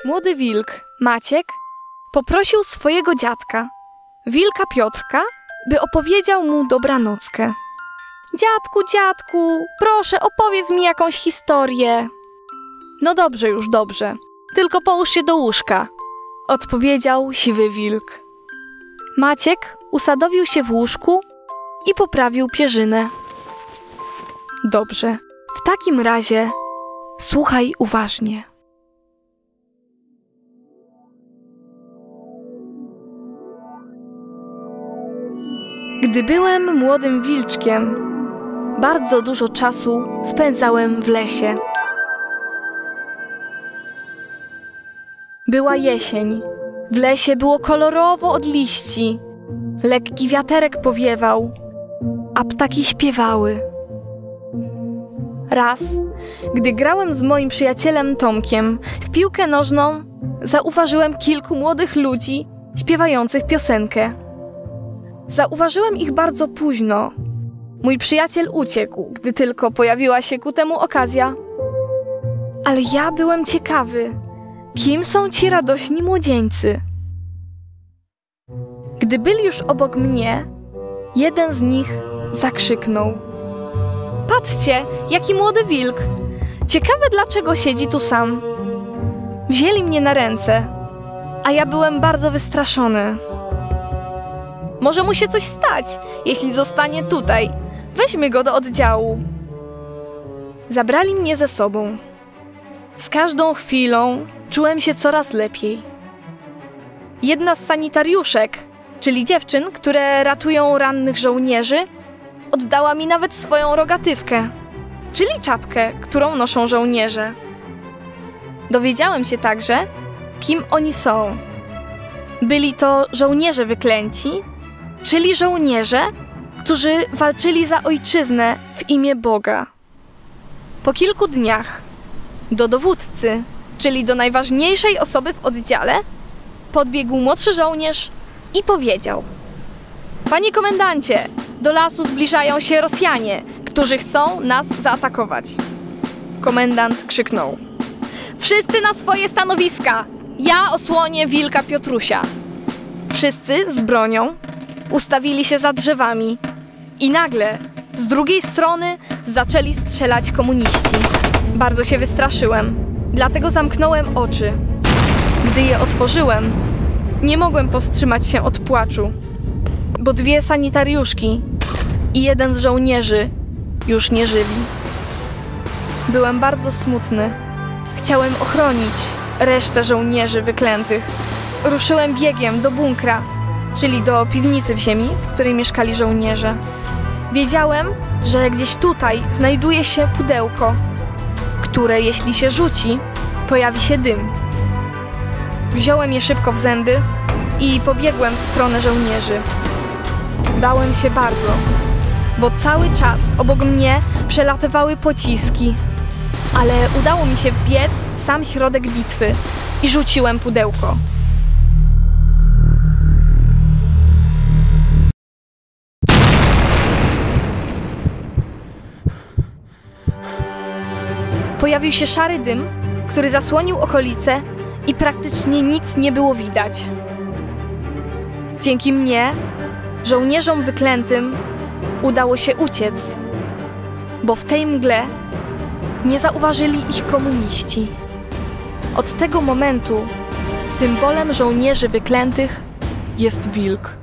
Młody wilk, Maciek, poprosił swojego dziadka, wilka Piotrka, by opowiedział mu dobranockę. Dziadku, proszę, opowiedz mi jakąś historię. No dobrze, już dobrze, tylko połóż się do łóżka, odpowiedział siwy wilk. Maciek usadowił się w łóżku i poprawił pierzynę. Dobrze, w takim razie słuchaj uważnie. Gdy byłem młodym wilczkiem, bardzo dużo czasu spędzałem w lesie. Była jesień. W lesie było kolorowo od liści. Lekki wiaterek powiewał, a ptaki śpiewały. Raz, gdy grałem z moim przyjacielem Tomkiem w piłkę nożną, zauważyłem kilku młodych ludzi śpiewających piosenkę. Zauważyłem ich bardzo późno. Mój przyjaciel uciekł, gdy tylko pojawiła się ku temu okazja. Ale ja byłem ciekawy, kim są ci radośni młodzieńcy. Gdy byli już obok mnie, jeden z nich zakrzyknął: Patrzcie, jaki młody wilk! Ciekawe, dlaczego siedzi tu sam. Wzięli mnie na ręce, a ja byłem bardzo wystraszony. Może mu się coś stać, jeśli zostanie tutaj. Weźmy go do oddziału. Zabrali mnie ze sobą. Z każdą chwilą czułem się coraz lepiej. Jedna z sanitariuszek, czyli dziewczyn, które ratują rannych żołnierzy, oddała mi nawet swoją rogatywkę, czyli czapkę, którą noszą żołnierze. Dowiedziałem się także, kim oni są. Byli to żołnierze wyklęci, czyli żołnierze, którzy walczyli za ojczyznę w imię Boga. Po kilku dniach do dowódcy, czyli do najważniejszej osoby w oddziale, podbiegł młodszy żołnierz i powiedział: Panie komendancie, do lasu zbliżają się Rosjanie, którzy chcą nas zaatakować. Komendant krzyknął: Wszyscy na swoje stanowiska! Ja osłonię wilka Piotrusia. Wszyscy z bronią ustawili się za drzewami i nagle z drugiej strony zaczęli strzelać komuniści. Bardzo się wystraszyłem, dlatego zamknąłem oczy. Gdy je otworzyłem, nie mogłem powstrzymać się od płaczu, bo dwie sanitariuszki i jeden z żołnierzy już nie żyli. Byłem bardzo smutny. Chciałem ochronić resztę żołnierzy wyklętych. Ruszyłem biegiem do bunkra, czyli do piwnicy w ziemi, w której mieszkali żołnierze. Wiedziałem, że gdzieś tutaj znajduje się pudełko, które jeśli się rzuci, pojawi się dym. Wziąłem je szybko w zęby i pobiegłem w stronę żołnierzy. Bałem się bardzo, bo cały czas obok mnie przelatywały pociski, ale udało mi się wbiec w sam środek bitwy i rzuciłem pudełko. Pojawił się szary dym, który zasłonił okolice i praktycznie nic nie było widać. Dzięki mnie, żołnierzom wyklętym, udało się uciec, bo w tej mgle nie zauważyli ich komuniści. Od tego momentu symbolem żołnierzy wyklętych jest wilk.